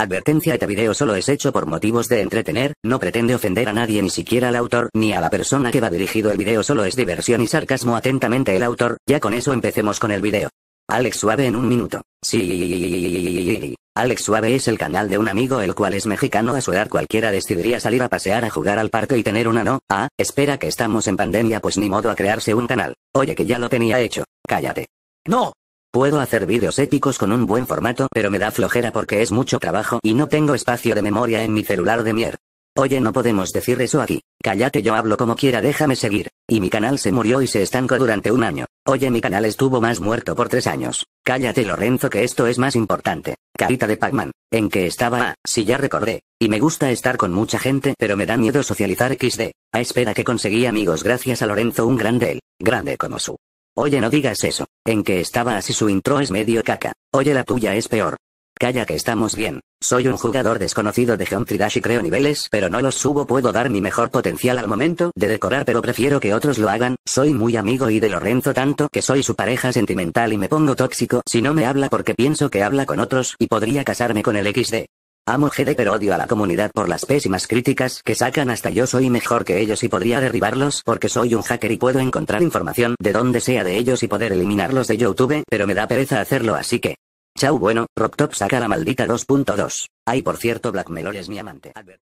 Advertencia: este video solo es hecho por motivos de entretener, no pretende ofender a nadie, ni siquiera al autor, ni a la persona que va dirigido el video, solo es diversión y sarcasmo. Atentamente el autor. Ya con eso empecemos con el video. Alex Suave en un minuto. Sí. Alex Suave es el canal de un amigo el cual es mexicano. A su edad cualquiera decidiría salir a pasear, a jugar al parque y tener una. No, espera, que estamos en pandemia, pues ni modo a crearse un canal. Oye, que ya lo tenía hecho. Cállate. No. Puedo hacer vídeos épicos con un buen formato, pero me da flojera porque es mucho trabajo y no tengo espacio de memoria en mi celular de mierda. Oye, no podemos decir eso aquí. Cállate, yo hablo como quiera, déjame seguir. Y mi canal se murió y se estancó durante un año. Oye, mi canal estuvo más muerto por 3 años. Cállate, Lorenzo, que esto es más importante. Carita de Pac-Man. ¿En qué estaba? Sí, ya recordé. Y me gusta estar con mucha gente, pero me da miedo socializar XD. Espera, que conseguí amigos gracias a Lorenzo, un grande, grande como su. Oye, no digas eso. ¿En qué estaba? Así su intro es medio caca. Oye, la tuya es peor. Calla, que estamos bien. Soy un jugador desconocido de Geometry Dash y creo niveles, pero no los subo. Puedo dar mi mejor potencial al momento de decorar, pero prefiero que otros lo hagan. Soy muy amigo y de Lorenzo, tanto que soy su pareja sentimental y me pongo tóxico si no me habla porque pienso que habla con otros y podría casarme con el XD. Amo GD, pero odio a la comunidad por las pésimas críticas que sacan. Hasta yo soy mejor que ellos y podría derribarlos porque soy un hacker y puedo encontrar información de donde sea de ellos y poder eliminarlos de YouTube, pero me da pereza hacerlo, así que... Chau. Bueno, RobTop saca la maldita 2.2. Ay, por cierto, Black Melor es mi amante.